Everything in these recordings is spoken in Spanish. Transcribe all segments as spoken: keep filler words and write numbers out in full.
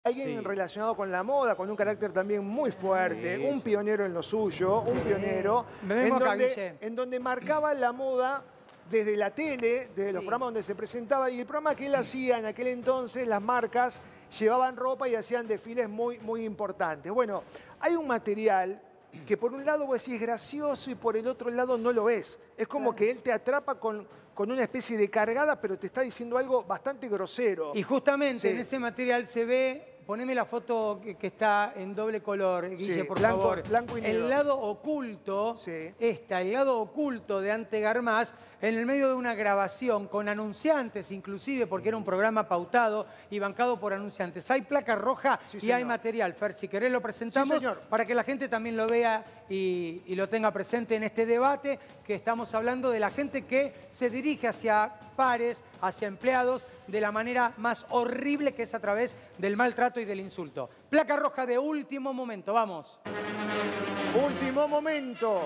Alguien Sí. relacionado con la moda, con un carácter también muy fuerte, Sí, un sí. pionero en lo suyo, un pionero, Me en vengo acá, donde, Guille. en donde marcaba la moda desde la tele, desde los Sí. programas donde se presentaba, y el programa que él hacía en aquel entonces, las marcas llevaban ropa y hacían desfiles muy, muy importantes. Bueno, hay un material que por un lado vos decís es gracioso y por el otro lado no lo es. Es como Claro. que él te atrapa con, con una especie de cargada, pero te está diciendo algo bastante grosero. Y justamente Sí. en ese material se ve, poneme la foto que, que está en doble color, Guille, Sí, por blanco- favor. blanco y negro. El lado oculto, Sí. está el lado oculto de Ante Garmaz en el medio de una grabación con anunciantes inclusive, porque era un programa pautado y bancado por anunciantes. Hay placa roja Sí, y hay señor. material. Fer, si querés lo presentamos Sí, señor. para que la gente también lo vea y, y lo tenga presente en este debate que estamos hablando de la gente que se dirige hacia pares, hacia empleados, de la manera más horrible que es a través del maltrato y del insulto. Placa roja de último momento, vamos. Último momento.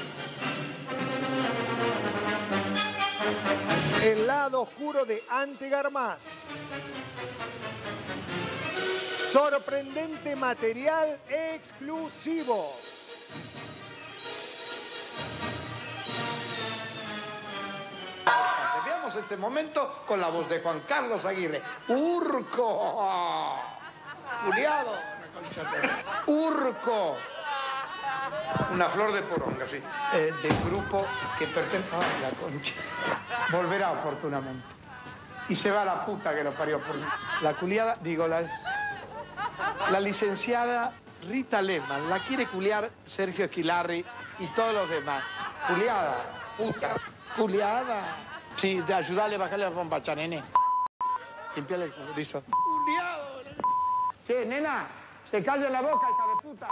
El lado oscuro de Ante Garmaz. Sorprendente material exclusivo. Veamos este momento con la voz de Juan Carlos Aguirre. ¡Urco! Juliado. ¡Urco! Una flor de poronga, sí. Eh, del grupo que pertenece... ¡Ay, la concha! Volverá oportunamente. Y se va la puta que lo parió por la culiada, digo, la, la licenciada Rita Lehmann. La quiere culiar Sergio Esquilarri y todos los demás. Culiada, puta, culiada. Sí, de ayudarle a bajarle la bombacha, nene. Limpiarle el culo, listo. Culiado. Che, nena, se calla la boca, hija de puta.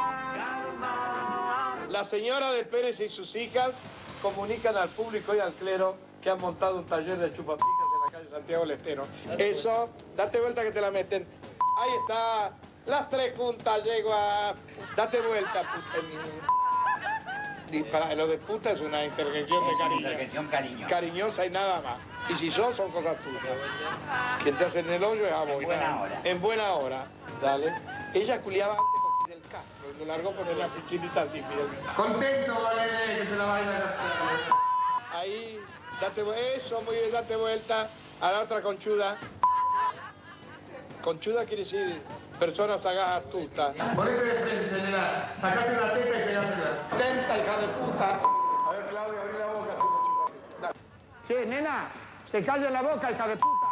La señora de Pérez y sus hijas comunican al público y al clero que han montado un taller de chupapijas en la calle Santiago del Estero. Eso, date vuelta que te la meten. Ahí está, las tres juntas, yegua. Date vuelta, puta. Y para lo de puta es una intervención de cariño. Intervención cariño. Cariñosa y nada más. Y si sos, son cosas tuyas. Quien te hace en el hoyo es a vos. En buena hora. En buena hora. Dale. Ella culiaba antes con Fidel Castro. Lo largó con la pichinita así, Fidel. Contento, Valeria, que te la baila. Ahí, date vuelta. Eso, muy bien, date vuelta. A la otra conchuda. Conchuda quiere decir persona sagaz, astuta. Ponete de frente, nena. Sacate la teta y pegásela. Tenta, hija de puta. A ver, Claudia, abrí la boca. Dale. Che, nena, se calla la boca, hija de puta.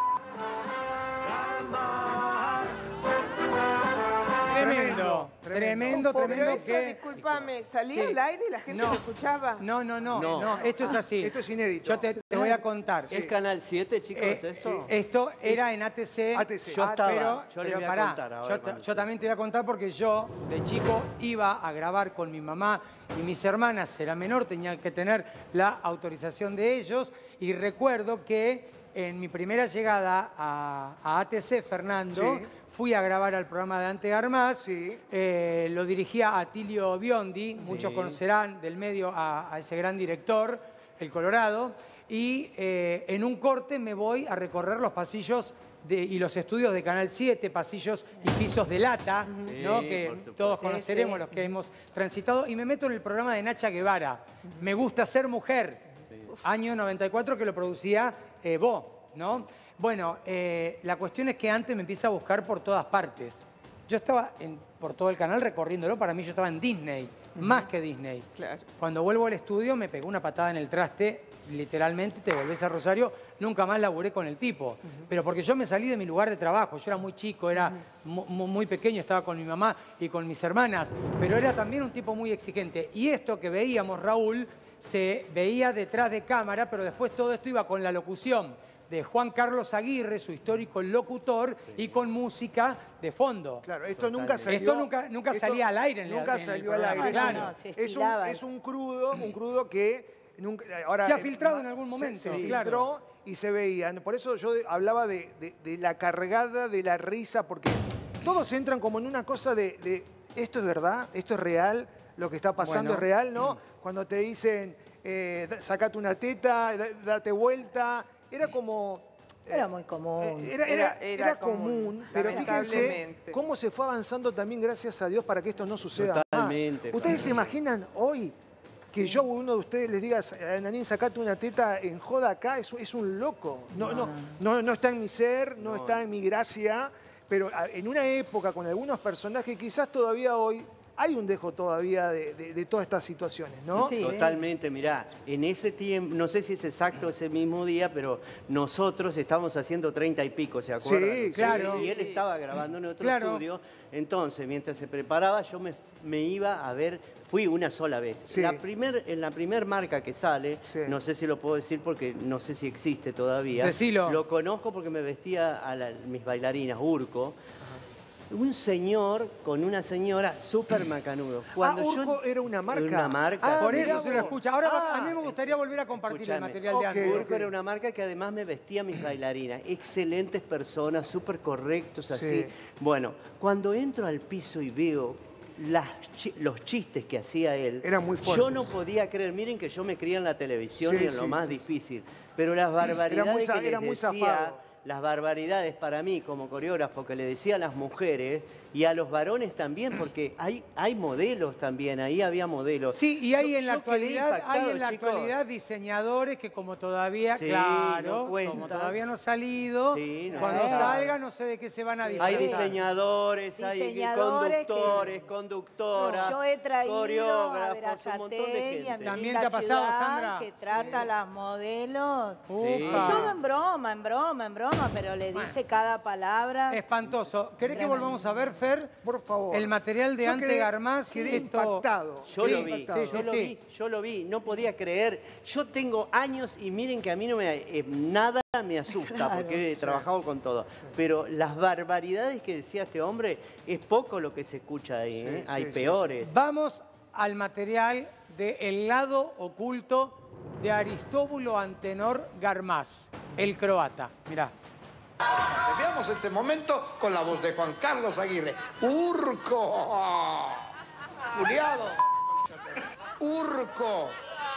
Tremendo, tremendo, Pero tremendo eso, que... discúlpame, ¿salía Sí. al aire y la gente No. lo escuchaba? No, no, no, No. no, esto es así. Esto es inédito. Yo te, te voy a contar. ¿Es Canal siete, chicos, Eh, eso? Esto era en A T C. A T C. Yo estaba, Pero, yo les pero voy a pará, contar ahora yo, ta- cuando yo esté. también te voy a contar porque yo de chico iba a grabar con mi mamá y mis hermanas, era menor, tenía que tener la autorización de ellos y recuerdo que en mi primera llegada a, a A T C, Fernando, Sí. fui a grabar al programa de Ante Garmaz, Sí. eh, lo dirigía Atilio Biondi, muchos conocerán del medio a, a ese gran director, El Colorado, y eh, en un corte me voy a recorrer los pasillos de- y los estudios de Canal siete, pasillos y pisos de lata, ¿no? Sí, que por supuesto. todos Sí, conoceremos sí. los que hemos transitado, y me meto en el programa de Nacha Guevara, Me gusta ser mujer, año noventa y cuatro, que lo producía eh, Bo, ¿no? Bueno, eh, la cuestión es que antes me empieza a buscar por todas partes. Yo estaba en- por todo el canal recorriéndolo, para mí yo estaba en Disney, más que Disney. Claro. Cuando vuelvo al estudio me pegó una patada en el traste, literalmente, te volvés a Rosario, nunca más laburé con el tipo. Pero porque yo me salí de mi lugar de trabajo, yo era muy chico, era mu- mu- muy pequeño, estaba con mi mamá y con mis hermanas, pero era también un tipo muy exigente. Y esto que veíamos, Raúl, se veía detrás de cámara, pero después todo esto iba con la locución de Juan Carlos Aguirre, su histórico locutor, y con música de fondo. Claro, esto nunca salió. Esto nunca- nunca esto salía al aire en la- Nunca en el salió al programa, aire. Es un- claro. No, se es, un, estilaba es eso. un crudo, un crudo que nunca. Ahora, Se ha eh, filtrado ma- en algún se- momento, Se, claro. filtró y se veía. Por eso yo de- hablaba de, de- de la cargada de la risa, porque todos entran como en una cosa de, de, esto es verdad, esto es real, lo que está pasando Bueno. es real, ¿no? Cuando te dicen, eh, da- sacate una teta, da- date vuelta, era como Era muy común. Era, era, Era- era era común, común, pero fíjense lamentablemente. cómo se fue avanzando también, gracias a Dios, para que esto no suceda Totalmente, más. ¿Ustedes se imaginan hoy que yo, uno de ustedes, les diga, Nanín, sacate una teta en joda acá? Es, es un loco. No, no, no, no está en mi ser, no, está en mi gracia, pero a- en una época con algunos personajes, quizás todavía hoy hay un dejo todavía de, de- de todas estas situaciones, ¿no? Sí. Totalmente, mirá, en ese tiempo, no sé si es exacto ese mismo día, pero nosotros estábamos haciendo treinta y pico, ¿se acuerdan? Sí, claro. Y él estaba grabando en otro Claro. estudio, entonces mientras se preparaba yo me, me iba a ver, fui una sola vez. Sí. La primer, en la primer marca que sale, Sí. no sé si lo puedo decir porque no sé si existe todavía. Decilo. Lo conozco porque me vestía a la- mis bailarinas, Urco. Un señor con una señora súper macanudo. Ah, Urco era una marca. Una marca. Ah, Por sí. eso se lo escucha. Ahora Ah, a mí me gustaría volver a compartir Escúchame. el material de Ok. antes. Urco era una marca que además me vestía a mis bailarinas. Excelentes personas, súper correctos, así. Sí. Bueno, cuando entro al piso y veo las chi- los chistes que hacía él, Eran muy fuertes. yo no podía creer. Miren que yo me crié en la televisión Sí, y en lo sí, más sí. difícil. Pero las barbaridades muy za- que les era muy decía, zafado. las barbaridades para mí como coreógrafo que le decía a las mujeres y a los varones también, porque hay, hay modelos también, ahí había modelos. Sí, y hay Yo- en la yo quedé actualidad, hay impactado, en la chicos. actualidad diseñadores que como todavía, Sí, claro, no como cuentan. todavía no ha salido, Sí, no cuando sé. salga no sé de qué se van a disfrazar. Hay diseñadores, hay Diseñadores conductores, que- conductoras, Yo he traído a coreógrafos, un montón de Verazategui, a gente. mi ¿También linda te ha pasado, ciudad, Sandra? que trata a las modelos. Sí. Y todo en broma, en broma, en broma, pero le dice cada palabra. Espantoso. ¿Querés que Tremendo. volvamos a ver, Fer? Por favor. El material de Yo Ante quedé- Garmaz. Quedé esto- impactado. Yo Sí, lo vi, impactado. yo Sí, lo sí. vi, yo lo vi, no podía creer. Yo tengo años y miren que a mí no me eh, nada me asusta porque he trabajado con todo. Pero las barbaridades que decía este hombre es poco lo que se escucha ahí, ¿eh? Sí, Hay sí, sí, peores. Vamos al material de El lado oculto de Aristóbulo Antenor Garmaz, el croata. Mirá. Veamos este momento con la voz de Juan Carlos Aguirre. Urco. Juliado. Urco.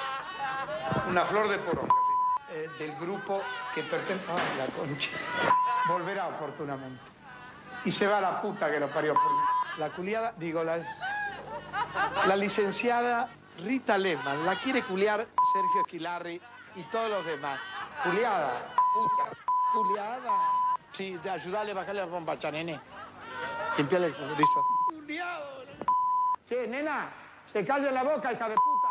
Una flor de poronga, sí. Eh, del grupo que pertenece... Ah, la concha. Volverá oportunamente. Y se va la puta que lo parió por la culiada, digo, la, la licenciada Rita Lehmann. La quiere culiar Sergio Esquilarri y todos los demás. Culiada, puta, culiada. Sí, de ayudarle a bajarle la bombacha, nene. Limpiarle el culo, listo. Culiado. Sí, nena, se calla la boca, hija de puta.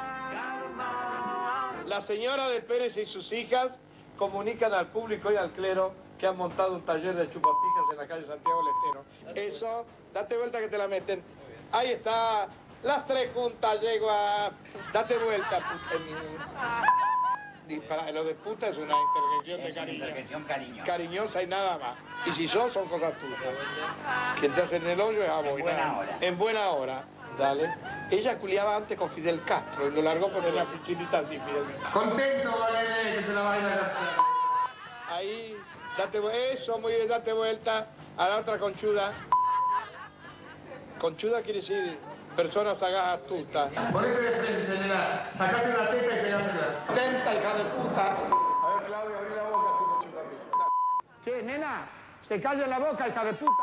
La señora de Pérez y sus hijas comunican al público y al clero que han montado un taller de chupapijas en la calle Santiago del Estero. Eso, date vuelta que te la meten. Ahí está, las tres juntas, llego a... Date vuelta, puta. Di- Para lo de puta es una intervención de cariño. intervención cariñosa. Cariñosa y nada más. Y si sos, son cosas tuyas. Quien te hace en el hoyo es a vos. En y buena nada. hora. En buena hora. Dale. Ella culiaba antes con Fidel Castro y lo largó con una pichinita así, Fidel. Contento, Valeria, que te la baila. Ahí, date vu- eso, muy bien, date vuelta a la otra conchuda. Conchuda quiere decir personas sagadas astutas. Ponete de frente, nena. Sacate la teta y pegásela. Atenta, hija de puta. A ver, Claudia, abrí la boca, tú no chupas. Sí, nena, se calla la boca, hija de puta.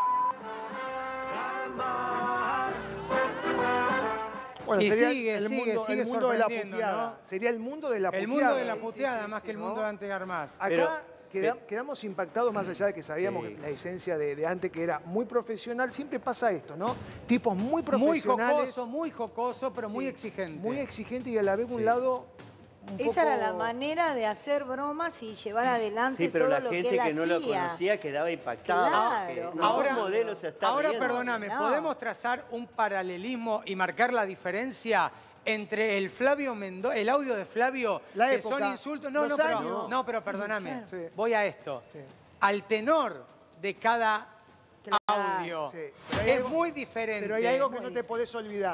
Bueno, Y sería sigue, el sigue, mundo, sigue el mundo de la sorprendiendo, puteada. ¿no? Sería el mundo de la El puteada. mundo de la puteada, más que el ¿no? mundo de Ante Garmaz. Acá Pero- queda- pero- quedamos impactados, más allá de que sabíamos Sí. que la esencia de, de Ante, que era muy profesional. Siempre pasa esto, ¿no? Tipos muy Muy profesionales. jocoso, muy jocoso, pero muy sí, exigente. Muy exigente y a la vez un Sí. lado un Esa era la poco- manera de hacer bromas y llevar adelante Sí, pero todo la lo gente que, que, él no lo hacía. conocía quedaba impactada. Claro. porque Ahora- ningún modelo se está Ahora, riendo. perdóname, No. ¿podemos trazar un paralelismo y marcar la diferencia entre el Flavio Mendoza, el audio de Flavio, La que época, son insultos? No, los no, pero, años. no, pero perdóname. Sí. Voy a esto. Sí. Al tenor de cada Claro. audio Sí. Pero hay es algo- muy diferente. Pero hay algo que no te podés olvidar.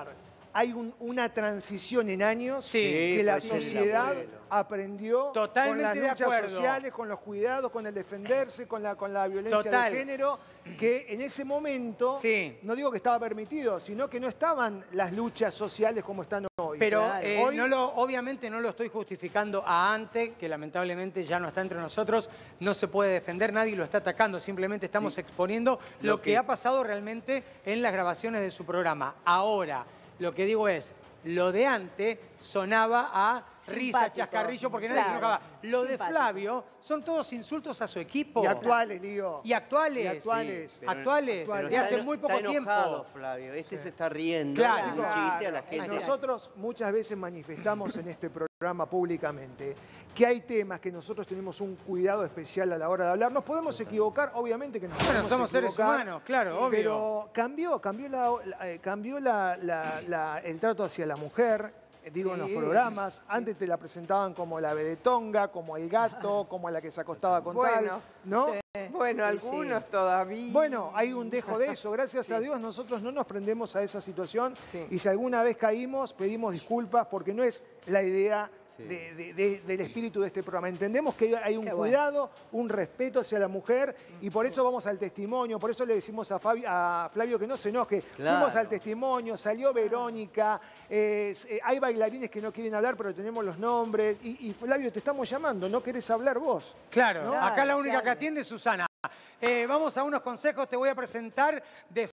hay un- una transición en años Sí, que la puede ser el sociedad abuelo. aprendió Totalmente con de las luchas acuerdo. sociales, con los cuidados, con el defenderse, con la, con la violencia Total. de género, que en ese momento, Sí. no digo que estaba permitido, sino que no estaban las luchas sociales como están hoy. Pero Claro. eh, Hoy- no lo, obviamente no lo estoy justificando a Ante, que lamentablemente ya no está entre nosotros, no se puede defender, nadie lo está atacando, simplemente estamos exponiendo lo, Lo que... que- ha pasado realmente en las grabaciones de su programa. Ahora, lo que digo es, lo de Ante sonaba a risa, Simpático. chascarrillo, porque nadie se Claro. enojaba. Lo de Simpático. Flavio son todos insultos a su equipo. Y actuales, digo. Y actuales. Y actuales. Sí, Pero- actuales, pero de está hace eno- muy poco está enojado, tiempo. Flavio. Este se está riendo. Claro. hace un chiste a la Claro. gente. Nosotros muchas veces manifestamos en este programa públicamente que hay temas que nosotros tenemos un cuidado especial a la hora de hablar. Nos podemos equivocar, obviamente que nos Bueno, podemos somos seres equivocar, humanos, claro, obvio. Pero cambió, cambió, la, la- eh, cambió la- la- la- el trato hacia la mujer, eh, digo, en los Sí. programas. Antes te la presentaban como la vedetonga, como el gato, como la que se acostaba con tal, Bueno, ¿no? Bueno, Sí, sí. algunos todavía. Bueno, hay un dejo de eso. Gracias a Dios nosotros no nos prendemos a esa situación Sí. y si alguna vez caímos, pedimos disculpas porque no es la idea Sí. de- de- de- del espíritu de este programa. Entendemos que hay un Qué bueno. cuidado, un respeto hacia la mujer y por eso vamos al testimonio, por eso le decimos a, Fabi- a Flavio que no se enoje. Claro. Fuimos al testimonio, salió Verónica, eh, eh, hay bailarines que no quieren hablar pero tenemos los nombres y, y Flavio te estamos llamando, ¿no querés hablar vos? Claro, ¿No? acá la única Claro. que atiende es Susana. Eh, vamos a unos consejos, te voy a presentar de